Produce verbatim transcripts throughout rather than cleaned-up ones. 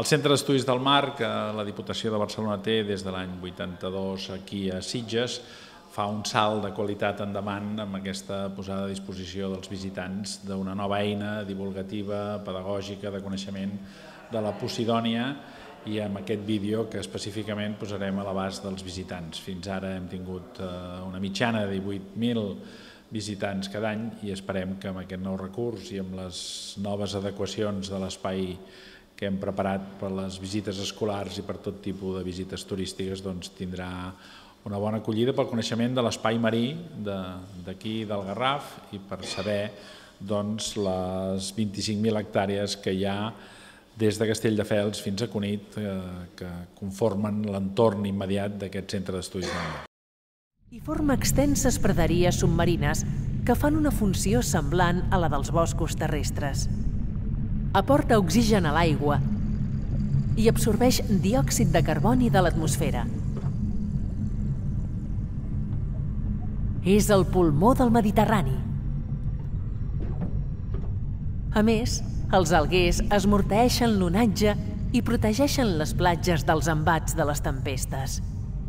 Centre d'Estudis del Mar, que la Diputació de Barcelona té des de l'any vuitanta-dos aquí a Sitges, fa un salt de qualitat endavant amb aquesta posada a disposició dels visitants d'una nova eina divulgativa, pedagògica, de coneixement de la Posidònia, i amb aquest vídeo que específicament posarem a l'abast dels visitants. Fins ara hem tingut una mitjana de divuit mil visitants cada any i esperem que amb aquest nou recurs i amb les noves adequacions de l'espai que hem preparat per les visites escolars i per tot tipus de visites turístiques doncs tindrà una bona acollida pel coneixement de l'espai marí d'aquí del Garraf i per saber doncs, les vint-i-cinc mil hectàrees que hi ha des de Castelldefels fins a Cunit, que conformen l'entorn immediat d'aquest centre d'estudis del mar. I forma extenses praderies submarines que fan una funció semblant a la dels boscos terrestres. Aporta oxigen a l'aigua i absorbeix diòxid de carboni de l'atmosfera. És el pulmó del Mediterrani. A més, els alguers esmorteeixen l'onatge i protegeixen les platges dels embats de les tempestes.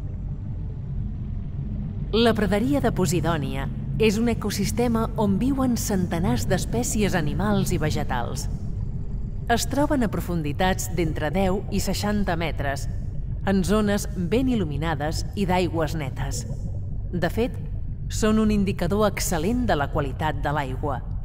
La praderia de Posidònia és un ecosistema on viuen centenars d'espècies animals i vegetals. Es troben a profunditats d'entre deu i seixanta metres, en zones ben il·luminades i d'aigües netes. De fet, són un indicador excel·lent de la qualitat de l'aigua.